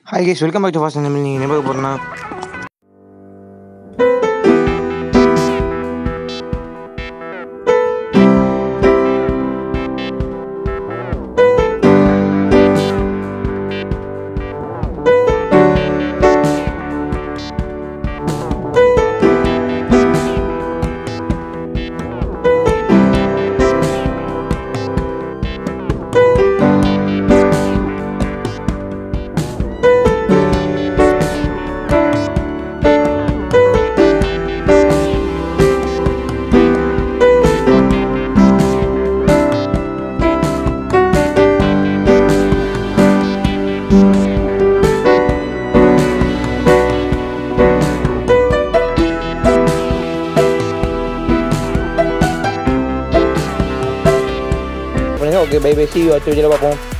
Hi guys, welcome back to Fast and நீங்க என்ன பார்க்க போறோம்னா Okay, bye bye. See you at the